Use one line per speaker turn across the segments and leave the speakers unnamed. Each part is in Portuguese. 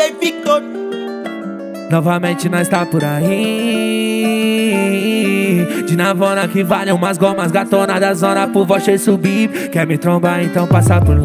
DJ Victor.
Novamente nós tá por aí. De Navona que vale umas gomas, gatona da zona por você subir. Quer me trombar, então passa por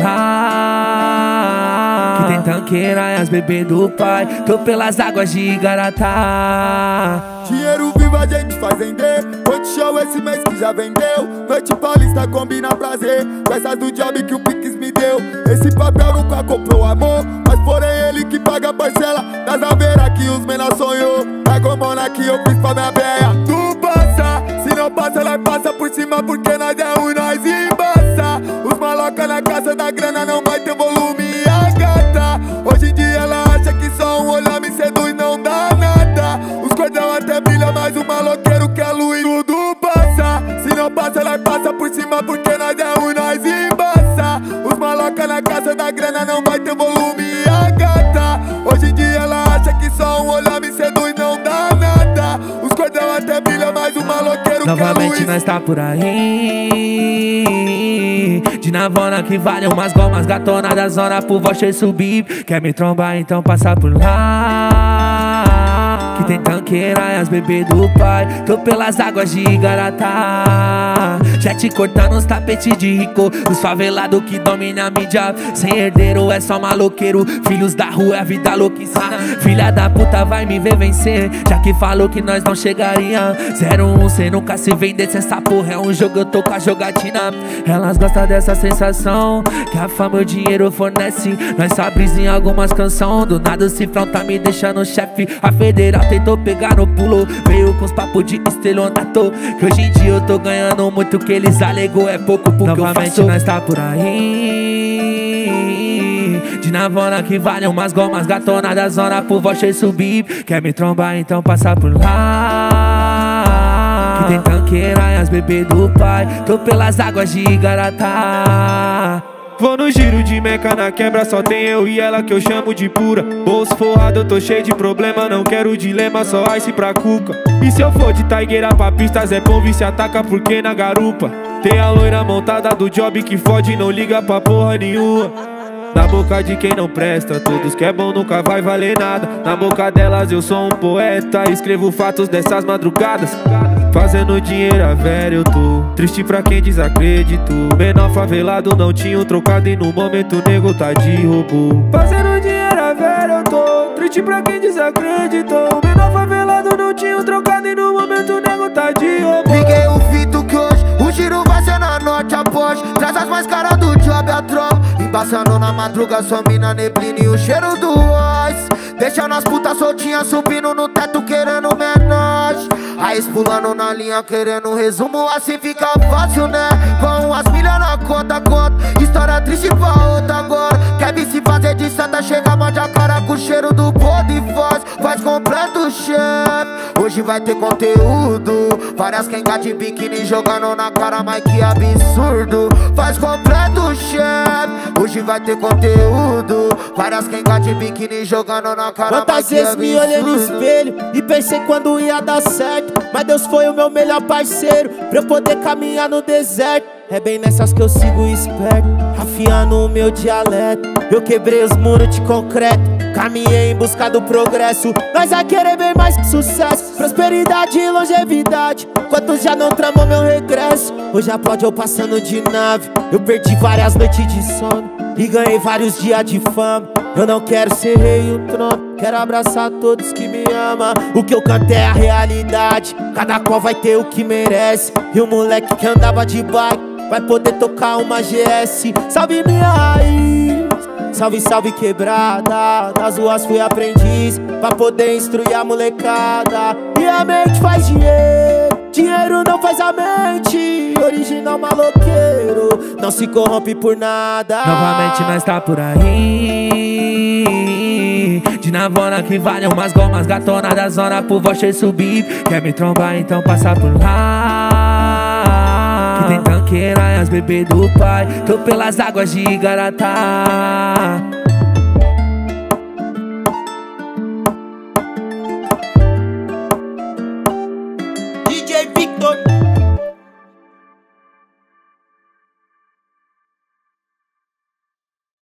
lá. Que tem tanqueira e as bebês do pai. Tô pelas águas de Igaratá.
Dinheiro vivo a gente faz render. Noite show esse mês que já vendeu. Noite paulista combina prazer. Peças do job que o Pix me deu. Esse papel nunca comprou amor, mas porém ele que paga a parcela das aveiras que os menores sonhou. Pega o mona que eu fiz pra minha véia. Tu passa, se não passa nós passa por cima. Porque nós é ruim, nós embaça. Os maloca na casa da grana não vai ter volume e a gata. Hoje em dia ela acha que só um olhar me seduz, não dá nada. Os cordão até brilha, mas o maloqueiro quer luz. Tudo passa, se não passa nós passa por cima. Porque nós é ruim, nós embaça. Os maloca na casa da grana não vai ter volume e a gata. Hoje em dia ela acha que só um olhar me seduz, não dá nada. Os cordão até brilha, mas o maloqueiro quer luz.
Novamente nós tá por aí. De Navona que vale umas gomas, gatona da zona por você subir. Quer me trombar, então passa por lá. Que tem tanqueira e as bebês do pai. Tô pelas águas de Igaratá. Já te cortando os tapetes de rico. Os favelados que dominam a mídia. Sem herdeiro é só maloqueiro. Filhos da rua é a vida louca ensina. Filha da puta vai me ver vencer. Já que falou que nós não chegaria 01, cê nunca se vendesse. Essa porra é um jogo, eu tô com a jogatina. Elas gostam dessa sensação que a fama e o dinheiro fornece. Nós só brisa em algumas canções. Do nada o cifrão tá me deixando chefe. A federal tentou pegar no pulo. Veio com os papos de estelionato. Que hoje em dia eu tô ganhando muito. Que eles alegou é pouco porque novamente eu faço. Nós tá por aí. De Navona que vale umas gomas, gatona da zona por você subir. Quer me trombar, então passa por lá. Que tem tanqueira e as bebês do pai. Tô pelas águas de Igaratá.
Vou no giro de Meca na quebra, só tem eu e ela que eu chamo de pura. Bolso forrado, eu tô cheio de problema, não quero dilema, só ice pra cuca. E se eu for de taigueira pra pista, Zé Pombe se ataca porque na garupa tem a loira montada do job que fode e não liga pra porra nenhuma. Na boca de quem não presta, todos que é bom nunca vai valer nada. Na boca delas eu sou um poeta, escrevo fatos dessas madrugadas. Fazendo dinheiro a velho, eu tô triste pra quem desacreditou. Menor favelado não tinha um trocado e no momento o nego tá de robô. Fazendo dinheiro a velho, eu tô triste pra quem desacreditou. Menor favelado não tinha um trocado e no momento o nego tá de robô.
Liguei o fito que hoje o giro vai ser na norte a Porsche. Traz as mais caras do job a tropa. Embaçando na madruga, só mina neblina e o cheiro do ice. Deixando as putas soltinhas subindo no teto querendo menage. Aí pulando na linha querendo resumo, assim fica fácil, né? Com as milhas na conta. História triste pra outra agora. Quer vir se fazer de santa, chega, morde a cara com o cheiro do podre e faz completo chefe. Hoje vai ter conteúdo. Várias quengas de biquíni jogando na cara, mas que absurdo. Faz completo chefe. Hoje vai ter conteúdo. Várias quengas de biquíni jogando na cara,
Quantas vezes me olhei no espelho e pensei quando ia dar certo. Mas Deus foi o meu melhor parceiro pra eu poder caminhar no deserto. É bem nessas que eu sigo esperto, afiando o meu dialeto. Eu quebrei os muros de concreto, caminhei em busca do progresso. Nós vai querer bem mais que sucesso, prosperidade e longevidade. Quantos já não tramam meu regresso? Hoje aplaude eu passando de nave. Eu perdi várias noites de sono e ganhei vários dias de fama. Eu não quero ser rei e um trono, quero abraçar todos que me amam. O que eu canto é a realidade, cada qual vai ter o que merece. E o moleque que andava de bike vai poder tocar uma GS. Salve minha raiz, salve, salve quebrada. Nas ruas fui aprendiz pra poder instruir a molecada. E a mente faz dinheiro, dinheiro não faz a mente. Original maloqueiro, não se corrompe por nada.
Novamente nós tá por aí. De Navona que vale umas gomas, gatona da zona por você subir. Quer me trombar, então passa por lá. Que tem tanqueira e as bebês do pai. Tô pelas águas de Igaratá.
DJ Victor.